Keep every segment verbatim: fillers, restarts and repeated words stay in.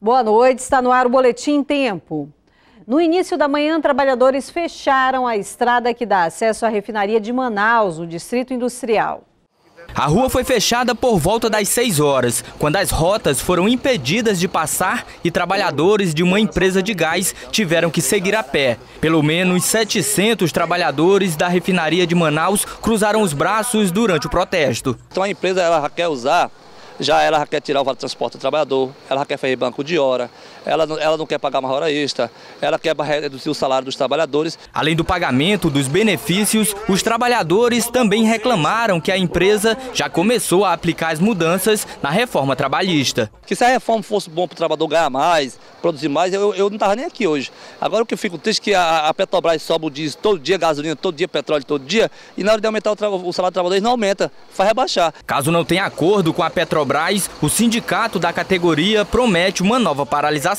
Boa noite, está no ar o Boletim Tempo. No início da manhã, trabalhadores fecharam a estrada que dá acesso à refinaria de Manaus, no Distrito Industrial. A rua foi fechada por volta das seis horas, quando as rotas foram impedidas de passar e trabalhadores de uma empresa de gás tiveram que seguir a pé. Pelo menos setecentos trabalhadores da refinaria de Manaus cruzaram os braços durante o protesto. Então a empresa ela quer usar, já ela já quer tirar o vale transporte do trabalhador, ela já quer fazer banco de hora, ela, ela não quer pagar uma hora extra, ela quer reduzir o salário dos trabalhadores. Além do pagamento dos benefícios, os trabalhadores também reclamaram que a empresa já começou a aplicar as mudanças na reforma trabalhista. Que se a reforma fosse bom para o trabalhador ganhar mais, produzir mais, eu, eu não estava nem aqui hoje. Agora o que eu fico triste é que a, a Petrobras sobe o diesel todo dia, gasolina todo dia, petróleo todo dia, e na hora de aumentar o, o salário do trabalhador, eles não aumenta, faz rebaixar. Caso não tenha acordo com a Petrobras, o sindicato da categoria promete uma nova paralisação.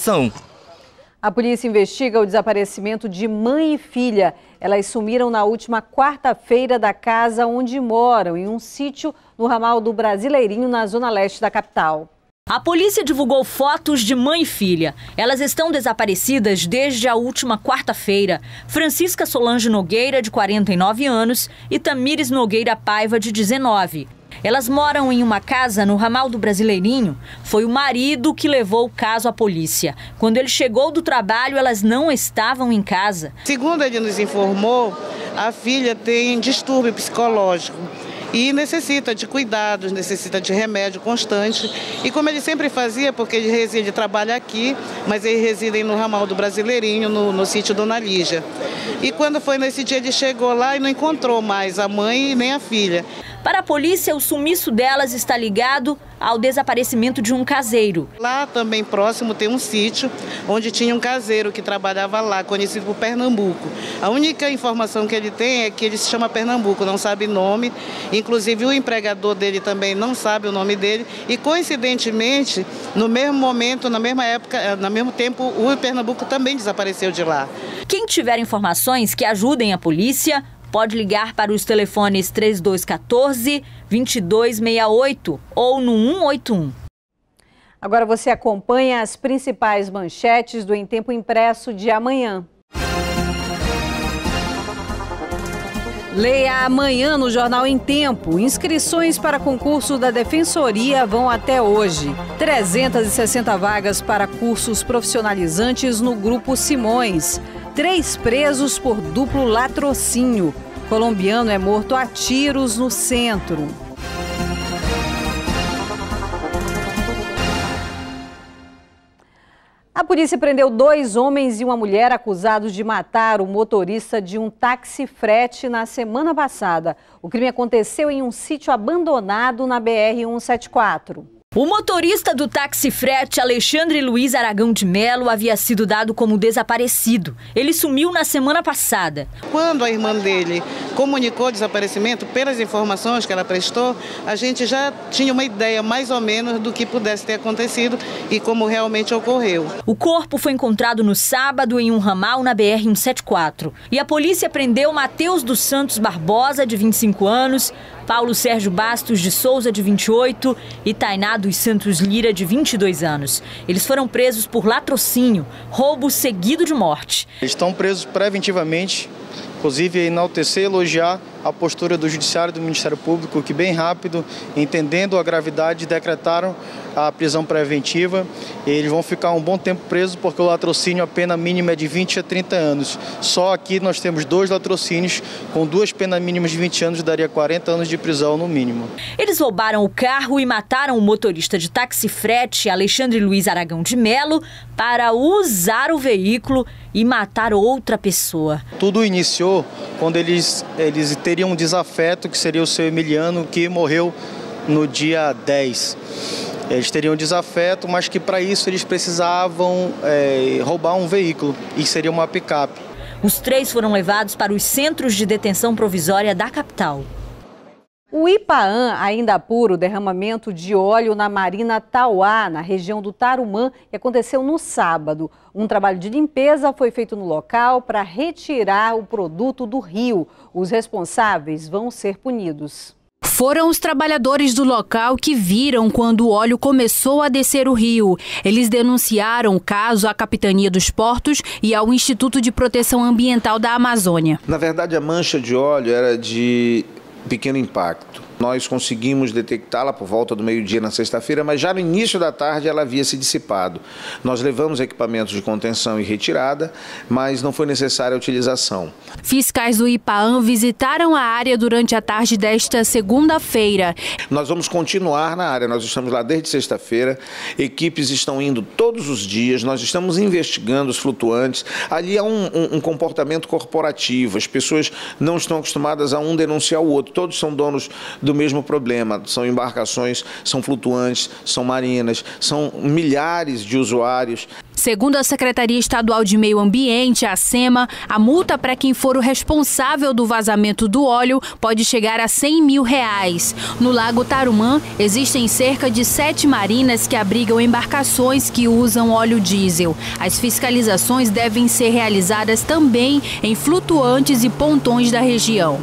A polícia investiga o desaparecimento de mãe e filha. Elas sumiram na última quarta-feira da casa onde moram, em um sítio no ramal do Brasileirinho, na zona leste da capital. A polícia divulgou fotos de mãe e filha. Elas estão desaparecidas desde a última quarta-feira. Francisca Solange Nogueira, de quarenta e nove anos, e Tamires Nogueira Paiva, de dezenove. Elas moram em uma casa no ramal do Brasileirinho. Foi o marido que levou o caso à polícia. Quando ele chegou do trabalho, elas não estavam em casa. Segundo ele nos informou, a filha tem distúrbio psicológico e necessita de cuidados, necessita de remédio constante. E como ele sempre fazia, porque ele reside, trabalha aqui, mas eles residem no ramal do Brasileirinho, no, no sítio Dona Lígia. E quando foi nesse dia, ele chegou lá e não encontrou mais a mãe e nem a filha. Para a polícia, o sumiço delas está ligado ao desaparecimento de um caseiro. Lá também próximo tem um sítio onde tinha um caseiro que trabalhava lá, conhecido por Pernambuco. A única informação que ele tem é que ele se chama Pernambuco, não sabe nome. Inclusive o empregador dele também não sabe o nome dele. E coincidentemente, no mesmo momento, na mesma época, no mesmo tempo, o Pernambuco também desapareceu de lá. Quem tiver informações que ajudem a polícia, pode ligar para os telefones três dois um quatro, dois dois seis oito ou no um oito um. Agora você acompanha as principais manchetes do Em Tempo Impresso de amanhã. Leia amanhã no Jornal Em Tempo. Inscrições para concurso da Defensoria vão até hoje. trezentas e sessenta vagas para cursos profissionalizantes no Grupo Simões. Três presos por duplo latrocínio. Colombiano é morto a tiros no centro. A polícia prendeu dois homens e uma mulher acusados de matar o motorista de um táxi-frete na semana passada. O crime aconteceu em um sítio abandonado na B R cento e setenta e quatro. O motorista do táxi-frete, Alexandre Luiz Aragão de Melo, havia sido dado como desaparecido. Ele sumiu na semana passada. Quando a irmã dele comunicou o desaparecimento, pelas informações que ela prestou, a gente já tinha uma ideia mais ou menos do que pudesse ter acontecido e como realmente ocorreu. O corpo foi encontrado no sábado em um ramal na B R cento e setenta e quatro. E a polícia prendeu Matheus dos Santos Barbosa, de vinte e cinco anos, Paulo Sérgio Bastos de Souza, de vinte e oito, e Tainá dos Santos Lira, de vinte e dois anos. Eles foram presos por latrocínio, roubo seguido de morte. Eles estão presos preventivamente, inclusive enaltecer e elogiar a postura do Judiciário e do Ministério Público, que bem rápido, entendendo a gravidade, decretaram a prisão preventiva. Eles vão ficar um bom tempo presos porque o latrocínio, a pena mínima é de vinte a trinta anos. Só aqui nós temos dois latrocínios, com duas penas mínimas de vinte anos, daria quarenta anos de prisão no mínimo. Eles roubaram o carro e mataram o motorista de táxi-frete, Alexandre Luiz Aragão de Melo, para usar o veículo e matar outra pessoa. Tudo iniciou quando eles, eles teriam um desafeto, que seria o seu Emiliano, que morreu no dia dez. Eles teriam um desafeto, mas que para isso eles precisavam é, roubar um veículo, e seria uma picape. Os três foram levados para os centros de detenção provisória da capital. O IPAAN ainda apura o derramamento de óleo na Marina Tauá, na região do Tarumã, que aconteceu no sábado. Um trabalho de limpeza foi feito no local para retirar o produto do rio. Os responsáveis vão ser punidos. Foram os trabalhadores do local que viram quando o óleo começou a descer o rio. Eles denunciaram o caso à Capitania dos Portos e ao Instituto de Proteção Ambiental da Amazônia. Na verdade, a mancha de óleo era de pequeno impacto. Nós conseguimos detectá-la por volta do meio-dia na sexta-feira, mas já no início da tarde ela havia se dissipado. Nós levamos equipamentos de contenção e retirada, mas não foi necessária a utilização. Fiscais do IPAAM visitaram a área durante a tarde desta segunda-feira. Nós vamos continuar na área, nós estamos lá desde sexta-feira, equipes estão indo todos os dias, nós estamos investigando os flutuantes. Ali há um, um, um comportamento corporativo, as pessoas não estão acostumadas a um denunciar o outro, todos são donos do mesmo problema, são embarcações, são flutuantes, são marinas, são milhares de usuários. Segundo a Secretaria Estadual de Meio Ambiente, a SEMA, a multa para quem for o responsável do vazamento do óleo pode chegar a cem mil reais. No Lago Tarumã, existem cerca de sete marinas que abrigam embarcações que usam óleo diesel. As fiscalizações devem ser realizadas também em flutuantes e pontões da região.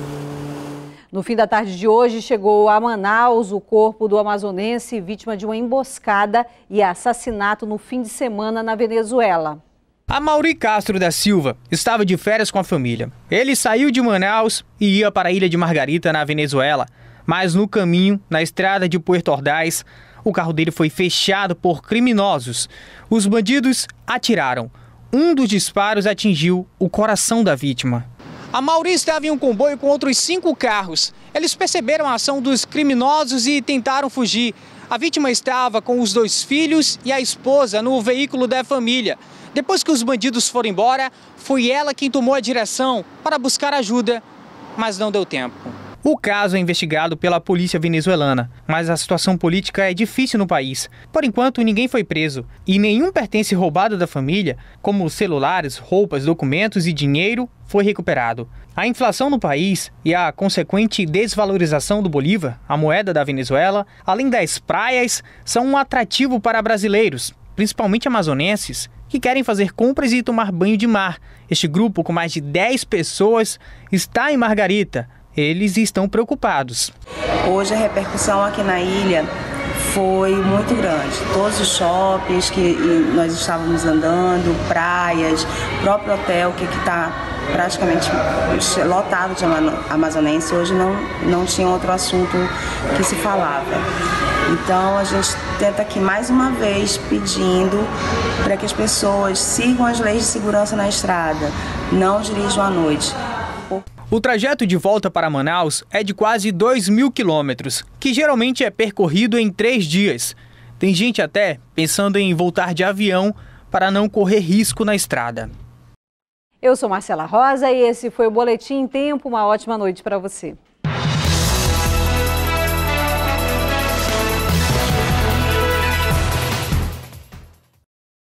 No fim da tarde de hoje, chegou a Manaus o corpo do amazonense vítima de uma emboscada e assassinato no fim de semana na Venezuela. Amaury Castro da Silva estava de férias com a família. Ele saiu de Manaus e ia para a Ilha de Margarita, na Venezuela. Mas no caminho, na estrada de Puerto Ordaz, o carro dele foi fechado por criminosos. Os bandidos atiraram. Um dos disparos atingiu o coração da vítima. Amaury estava em um comboio com outros cinco carros. Eles perceberam a ação dos criminosos e tentaram fugir. A vítima estava com os dois filhos e a esposa no veículo da família. Depois que os bandidos foram embora, foi ela quem tomou a direção para buscar ajuda, mas não deu tempo. O caso é investigado pela polícia venezuelana, mas a situação política é difícil no país. Por enquanto, ninguém foi preso e nenhum pertence roubado da família, como celulares, roupas, documentos e dinheiro, foi recuperado. A inflação no país e a consequente desvalorização do Bolívar, a moeda da Venezuela, além das praias, são um atrativo para brasileiros, principalmente amazonenses, que querem fazer compras e tomar banho de mar. Este grupo, com mais de dez pessoas, está em Margarita. Eles estão preocupados. Hoje a repercussão aqui na ilha foi muito grande. Todos os shoppings que nós estávamos andando, praias, próprio hotel que está praticamente lotado de amazonense, hoje não, não tinha outro assunto que se falava. Então a gente tenta aqui mais uma vez pedindo para que as pessoas sigam as leis de segurança na estrada, não dirijam à noite. O trajeto de volta para Manaus é de quase dois mil quilômetros, que geralmente é percorrido em três dias. Tem gente até pensando em voltar de avião para não correr risco na estrada. Eu sou Marcela Rosa e esse foi o Boletim em Tempo. Uma ótima noite para você.